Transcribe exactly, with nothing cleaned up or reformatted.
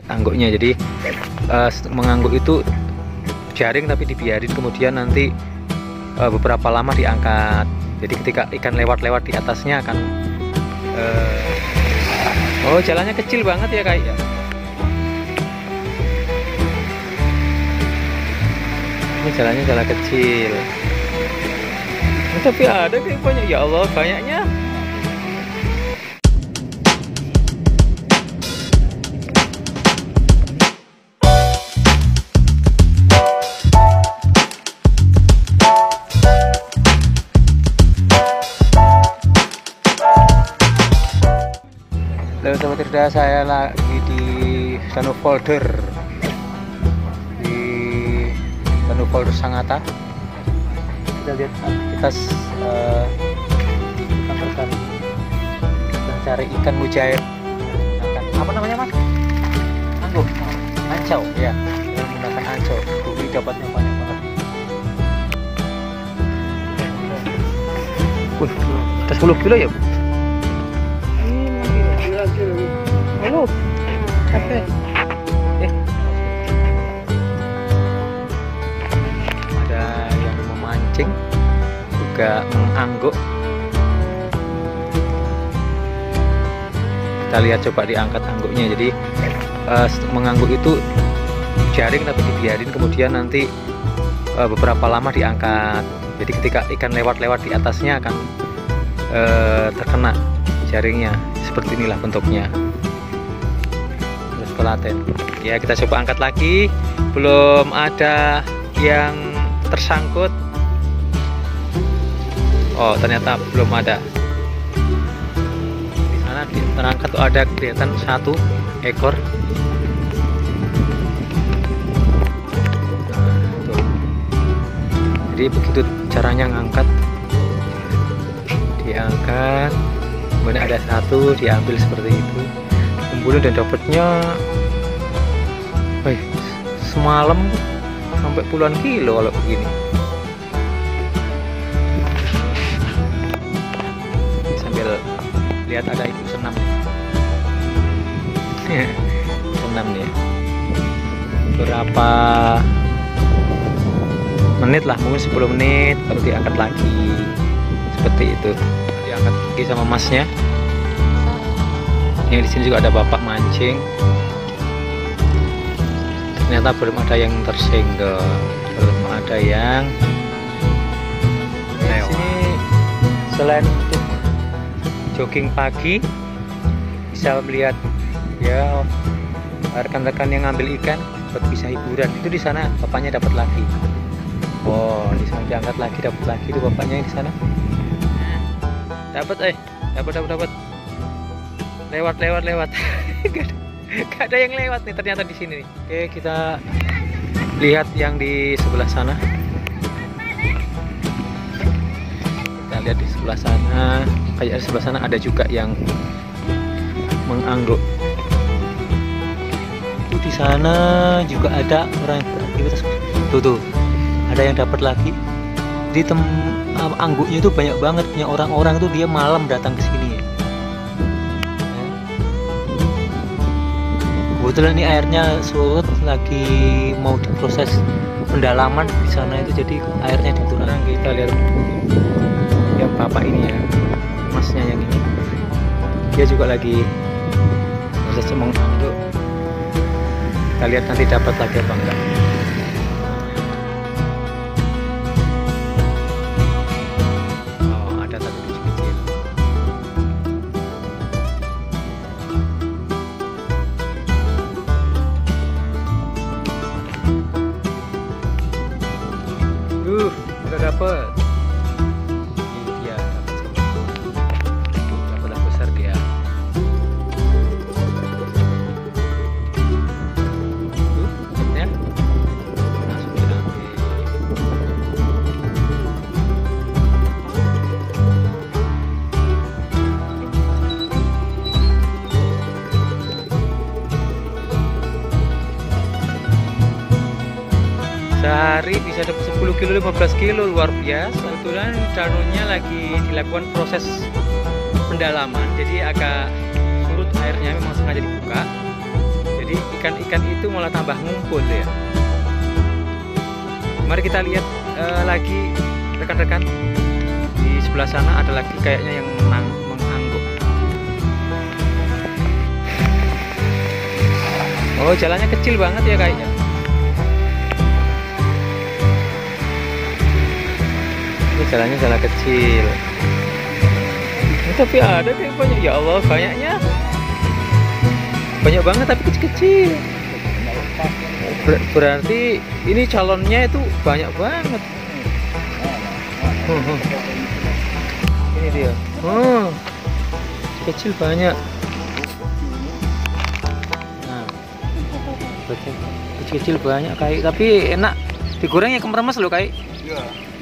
angguknya. Jadi uh, mengangguk itu jaring tapi dibiarin, kemudian nanti uh, beberapa lama diangkat. Jadi ketika ikan lewat-lewat di atasnya akan uh, oh, jalannya kecil banget ya kayak ya. Ini jalannya jalan kecil. Oh, tapi ada kayak banyak, ya Allah, banyaknya. Halo sobat Tirta, saya lagi di Danau Polder, di Danau Polder Sangatta. Kita lihat kita uh, mencari ikan mujair. Apa namanya mas? Angguk, ancau ya, menggunakan ancau. Ini dapatnya banyak banget. Wih, ada sepuluh kilo ya bu? Halo, capek. Eh, ada yang memancing, juga mengangguk. Kita lihat, coba diangkat angguknya. Jadi uh, mengangguk itu jaring tapi dibiarin, kemudian nanti uh, beberapa lama diangkat. Jadi ketika ikan lewat-lewat di atasnya akan uh, terkena jaringnya. Seperti inilah bentuknya. Telaten ya, kita coba angkat lagi. Belum ada yang tersangkut. Oh, ternyata belum ada. Di sana di terangkat tuh ada kelihatan satu ekor. Nah, tuh. Jadi begitu caranya ngangkat. Diangkat, kemudian ada satu, diambil seperti itu. Kumpulin dan dapatnya, wih, semalam sampai puluhan kilo kalau begini. Sambil lihat ada ibu senam, senam nih. Berapa menit lah, mungkin sepuluh menit, baru diangkat lagi. Seperti itu, diangkat lagi sama masnya. Yang di sini juga ada bapak mancing. Ternyata belum ada yang tersenggol, belum ada yang lewat. Sini selain untuk jogging pagi, bisa melihat ya rekan-rekan yang ngambil ikan buat bisa hiburan. Itu di sana bapaknya dapat lagi. Oh, di sana diangkat lagi, dapat lagi itu bapaknya di sana. Dapat eh, dapat dapat dapat. Lewat lewat lewat gak ada yang lewat nih ternyata di sini nih. Oke, kita lihat yang di sebelah sana. Kita lihat di sebelah sana, kayak di sebelah sana ada juga yang mengangguk. Itu di sana juga ada orang yang beraktivitas. Tuh tuh, ada yang dapat lagi. Di tem angguknya itu banyak banget, punya orang-orang tuh dia malam datang ke sini. Kebetulan ini airnya surut, lagi mau diproses pendalaman di sana itu, jadi airnya dikurangin. Kita lihat ya bapak ini ya, masnya yang ini, dia juga lagi proses mengangguk. Kita lihat nanti dapat lagi apa enggak. Oh, ada satu kecil-kecil. Uh, udah dapet. Iya, dapat dapat besar dia. Tuh, dapatnya. Langsung diambil. Sehari bisa dapat sepuluh kilo, lima belas kilo, luar biasa. Kebetulan danaunya lagi dilakukan proses pendalaman, jadi agak surut airnya, memang sengaja dibuka. Jadi ikan-ikan itu malah tambah ngumpul ya. Mari kita lihat uh, lagi rekan-rekan. Di sebelah sana ada lagi kayaknya yang menang, mengangguk. Oh, jalannya kecil banget ya kayaknya. Ini jalannya jalan kecil. Ini tapi ada deh banyak, ya Allah, banyaknya. Banyak banget tapi kecil-kecil. Ber berarti ini calonnya itu banyak banget. Hmm, hmm. Ini dia. Oh, kecil banyak. Nah, kecil-kecil banyak kayak, tapi enak digoreng ya, kemeremes loh kayak.